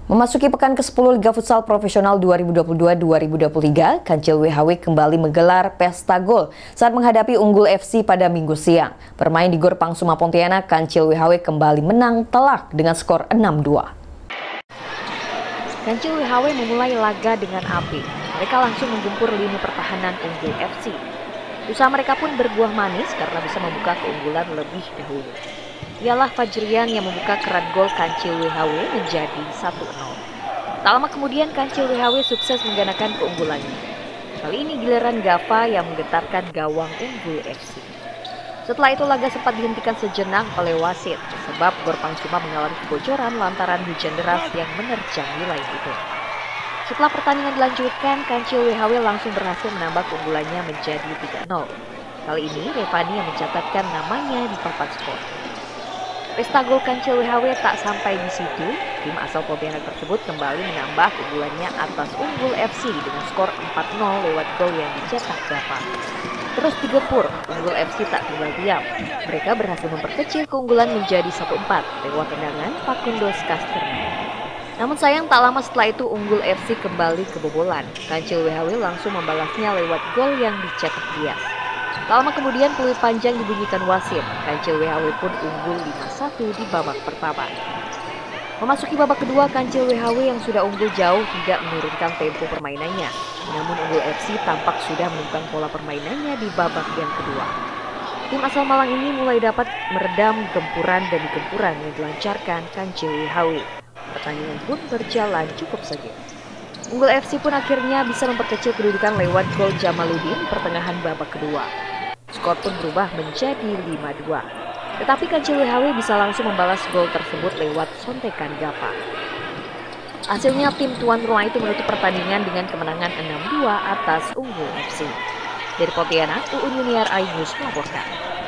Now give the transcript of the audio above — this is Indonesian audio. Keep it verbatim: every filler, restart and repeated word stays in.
Memasuki pekan ke sepuluh Liga Futsal Profesional dua ribu dua puluh dua dua ribu dua puluh tiga, Kancil W H W kembali menggelar pesta gol saat menghadapi Unggul F C pada Minggu siang. Bermain di Gor Pangsuma Pontianak, Kancil W H W kembali menang telak dengan skor enam dua. Kancil W H W memulai laga dengan api. Mereka langsung menggempur lini pertahanan Unggul F C. Usaha mereka pun berbuah manis karena bisa membuka keunggulan lebih dahulu. Ialah Fajrian yang membuka keran gol Kancil W H W menjadi satu nol. Tak lama kemudian Kancil W H W sukses menggandakan keunggulannya. Kali ini giliran Gava yang menggetarkan gawang Unggul F C. Setelah itu laga sempat dihentikan sejenak oleh wasit sebab Gor Pangsuma mengalami kebocoran lantaran hujan deras yang menerjang wilayah itu. Setelah pertandingan dilanjutkan, Kancil W H W langsung berhasil menambah keunggulannya menjadi tiga nol. Kali ini Revani yang mencatatkan namanya di papan skor. Pesta gol Kancil W H W tak sampai di situ, tim asal Pontianak tersebut kembali menambah keunggulannya atas Unggul F C dengan skor empat nol lewat gol yang dicetak Gava. Terus digempur, Unggul F C tak tinggal diam. Mereka berhasil memperkecil keunggulan menjadi satu empat lewat tendangan Fakundos Casterna. Namun sayang tak lama setelah itu Unggul F C kembali kebobolan. Kancil W H W langsung membalasnya lewat gol yang dicetak Dias. Tak lama kemudian peluit panjang dibunyikan wasit. Kancil W H W pun unggul lima satu di babak pertama. Memasuki babak kedua, Kancil W H W yang sudah unggul jauh tidak menurunkan tempo permainannya. Namun Unggul F C tampak sudah menemukan pola permainannya di babak yang kedua. Tim asal Malang ini mulai dapat meredam gempuran demi gempuran yang dilancarkan Kancil W H W. Pertandingan pun berjalan cukup saja. Unggul F C pun akhirnya bisa memperkecil kedudukan lewat gol Jamaluddin pertengahan babak kedua. Skor pun berubah menjadi lima dua. Tetapi Kancil W H W bisa langsung membalas gol tersebut lewat sontekan Gava. Hasilnya tim tuan rumah itu menutup pertandingan dengan kemenangan enam dua atas Unggul F C. Dari Pontianak, Uun Yuniar Ainus melaporkan.